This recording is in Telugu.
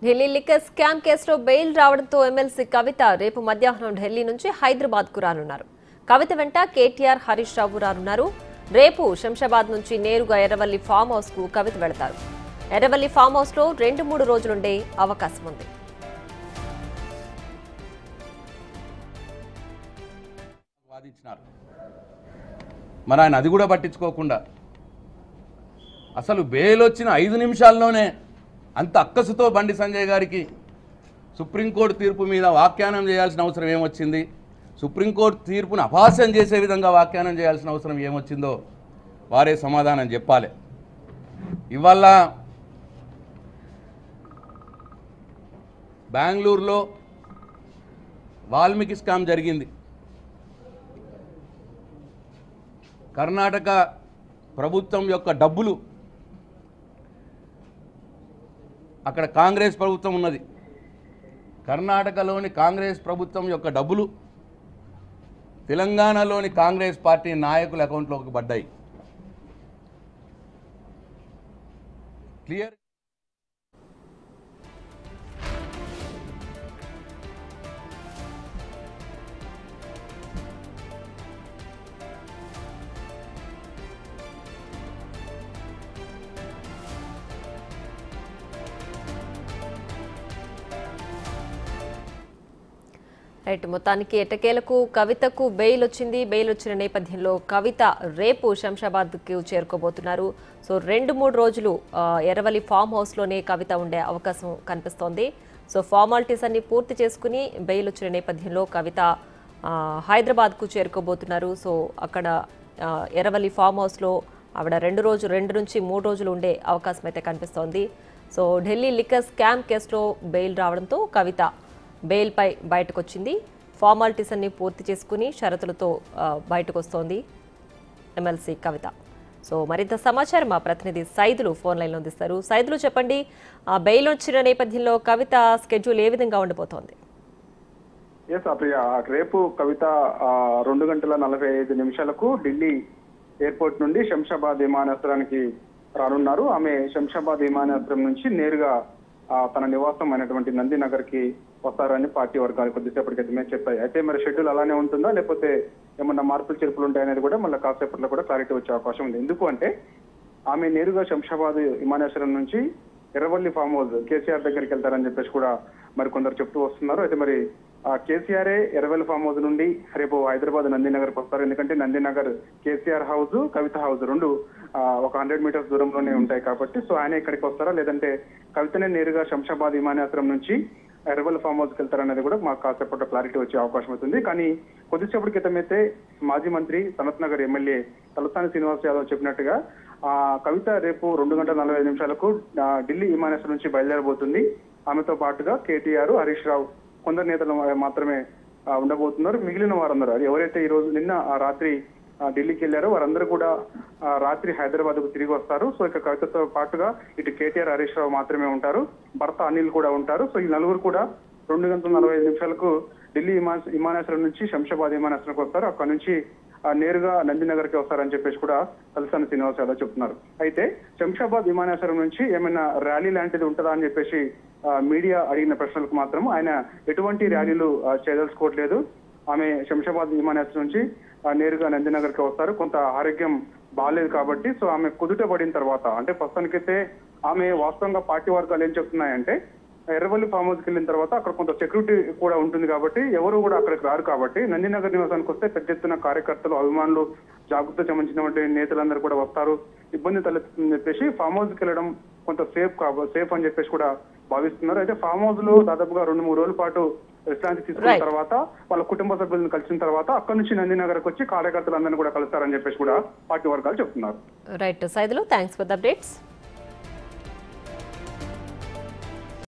ఢిల్లీ లిక్కర్ స్కామ్ కేసులో బెయిల్ రావడంతో ఎమ్మెల్సీ కవిత రేపు మధ్యాహ్నం ఢిల్లీ నుంచి హైదరాబాద్కు రానున్నారు. కవిత వెంట కేటీఆర్, హరీష్ రావు రానున్నారు. రేపు శంషాబాద్ నుంచి నేరుగా ఎర్రవల్లి ఫామ్ హౌస్ కు కవిత వెళతారు. ఎర్రవల్లి ఫామ్ హౌస్ లో 2-3 రోజులుండే అవకాశం ఉంది. మరి ఆయన అది కూడా పట్టించుకోకుండా అసలు బెయిల్ వచ్చిన 5 నిమిషాల్లోనే అంత అక్కసుతో బండి సంజయ్ గారికి సుప్రీంకోర్టు తీర్పు మీద వ్యాఖ్యానం చేయాల్సిన అవసరం ఏమొచ్చింది, సుప్రీంకోర్టు తీర్పును అపహాస్యం చేసే విధంగా వ్యాఖ్యానం చేయాల్సిన అవసరం ఏమొచ్చిందో వారే సమాధానం చెప్పాలి. ఇవాళ బెంగళూరులో వాల్మీకి స్కామ్ జరిగింది. కర్ణాటక ప్రభుత్వం యొక్క డబ్బులు, అక్కడ కాంగ్రెస్ ప్రభుత్వం ఉన్నది, కర్ణాటకలోని కాంగ్రెస్ ప్రభుత్వం యొక్క డబ్బులు తెలంగాణలోని కాంగ్రెస్ పార్టీ నాయకుల అకౌంట్లోకి పడ్డాయి. క్లియర్. రైట్, మొత్తానికి ఎట్టకేలకు కవితకు బెయిల్ వచ్చింది. బెయిల్ వచ్చిన నేపథ్యంలో కవిత రేపు శంషాబాద్కు చేరుకోబోతున్నారు. సో 2-3 రోజులు ఎర్రవల్లి ఫామ్ హౌస్లోనే కవిత ఉండే అవకాశం కనిపిస్తోంది. సో ఫార్మాలిటీస్ అన్ని పూర్తి చేసుకుని బెయిల్ వచ్చిన నేపథ్యంలో కవిత హైదరాబాద్కు చేరుకోబోతున్నారు. సో అక్కడ ఎర్రవల్లి ఫామ్ హౌస్లో ఆవిడ 2 నుంచి 3 రోజులు ఉండే అవకాశం అయితే కనిపిస్తోంది. సో ఢిల్లీ లిక్కర్ స్కామ్ కేసులో బెయిల్ రావడంతో కవిత బెయిల్పై బయటకు వచ్చింది. ఫార్మాలిటీస్ అన్ని పూర్తి చేసుకుని షరతులతో బయటకు వస్తోంది ఎమ్మెల్సీ కవిత. సో మరింత సమాచారం మా ప్రతినిధి సైదులు ఫోన్ లైన్లో అందిస్తారు. సైదులు, చెప్పండి, బెయిల్ వచ్చిన నేపథ్యంలో కవిత స్కెడ్యూల్ ఏ విధంగా ఉండిపోతోంది? రేపు కవిత 2:45 ఢిల్లీ ఎయిర్పోర్ట్ నుండి శంషాబాద్ విమానాశ్రయానికి రానున్నారు. ఆమె శంషాబాద్ విమానాశ్రయం నుంచి నేరుగా తన నివాసం అయినటువంటి నందినగర్ కి వస్తారని పార్టీ వర్గాలు కొద్దిసేపటి క్రితమే చెప్పాయి. అయితే మరి షెడ్యూల్ అలానే ఉంటుందా, లేకపోతే ఏమన్నా మార్పులు చేర్పులు ఉంటాయనేది కూడా మళ్ళీ కాసేపట్లో కూడా క్లారిటీ వచ్చే అవకాశం ఉంది. ఎందుకు అంటే ఆమె నేరుగా శంషాబాద్ విమానాశ్రయం నుంచి ఎర్రవల్లి ఫామ్ హౌస్ కేసీఆర్ దగ్గరికి వెళ్తారని చెప్పేసి కూడా మరి కొందరు చెప్తూ వస్తున్నారు. అయితే మరి కేసీఆరే ఎర్రవల్లి ఫామ్ హౌస్ నుండి రేపు హైదరాబాద్ నందినగర్కి వస్తారు. ఎందుకంటే Nandinagar KCR house, Kavitha house రెండు ఒక 100 మీటర్స్ దూరంలోనే ఉంటాయి కాబట్టి సో ఆయన ఇక్కడికి వస్తారా, లేదంటే కవితనే నేరుగా శంషాబాద్ విమానాశ్రయం నుంచి ఎర్రవల్లి ఫామ్ హౌస్కి వెళ్తారనేది కూడా మాకు కాసేపట్లో క్లారిటీ వచ్చే అవకాశం అవుతుంది. కానీ కొద్దిసేపటి క్రితమైతే మాజీ మంత్రి సనత్ నగర్ ఎమ్మెల్యే తలసాని శ్రీనివాస్ యాదవ్ చెప్పినట్టుగా కవిత రేపు 2:45 ఢిల్లీ విమానాశ్రయం నుంచి బయలుదేరబోతుంది. ఆమెతో పాటుగా కేటీఆర్, హరీష్ రావు కొందరు నేతలు మాత్రమే ఉండబోతున్నారు. మిగిలిన వారందరూ ఎవరైతే ఈ రోజు నిన్న రాత్రి ఢిల్లీకి వెళ్లారో వారందరూ కూడా రాత్రి హైదరాబాద్ కు తిరిగి వస్తారు. సో ఇక కవితతో పాటుగా ఇటు కేటీఆర్, హరీష్ రావు మాత్రమే ఉంటారు, భర్త అనిల్ కూడా ఉంటారు. సో ఈ నలుగురు కూడా 2:45 ఢిల్లీ విమానాశ్రయం నుంచి శంషాబాద్ విమానాశ్రయంకి వస్తారు. అక్కడ నుంచి నేరుగా నందినగర్ కి వస్తారని చెప్పేసి కూడా తలసాని శ్రీనివాస్ యాదవ్ చెప్తున్నారు. అయితే శంషాబాద్ విమానాశ్రయం నుంచి ఏమైనా ర్యాలీ లాంటిది ఉంటుందా అని చెప్పేసి మీడియా అడిగిన ప్రశ్నలకు మాత్రం ఆయన ఎటువంటి ర్యాలీలు చేయదలుచుకోవట్లేదు. ఆమె శంషాబాద్ విమానాశ్రయం నుంచి నేరుగా నందినగర్ కి వస్తారు. కొంత ఆరోగ్యం బాగాలేదు కాబట్టి సో ఆమె కుదుట పడిన తర్వాత, అంటే ప్రస్తుతానికైతే ఆమె వాస్తవంగా పార్టీ వర్గాలు ఏం చెప్తున్నాయంటే ఎర్రవల్లి ఫామ్ హౌస్కి వెళ్ళిన తర్వాత అక్కడ కొంత సెక్యూరిటీ కూడా ఉంటుంది కాబట్టి ఎవరు కూడా అక్కడికి రారు కాబట్టి నందినగర్ నివాసానికి వస్తే పెద్ద ఎత్తున కార్యకర్తలు, అభిమానులు, జాగృతి సంబంధించినటువంటి నేతలందరూ కూడా వస్తారు, ఇబ్బంది తలెత్తుందని చెప్పేసి ఫామ్ హౌస్కి వెళ్ళడం కొంత సేఫ్ అని చెప్పేసి కూడా భావిస్తున్నారు. అయితే ఫామ్ హౌస్ లో దాదాపుగా 2-3 రోజుల పాటు విశ్రాంతి తీసుకున్న తర్వాత వాళ్ళ కుటుంబ సభ్యులను కలిసిన తర్వాత అక్కడ నుంచి నందినగర్కి వచ్చి కార్యకర్తలందరినీ కూడా కలుస్తారని చెప్పేసి కూడా పార్టీ వర్గాలు చెప్తున్నారు. Right Saidulu, thanks for the updates.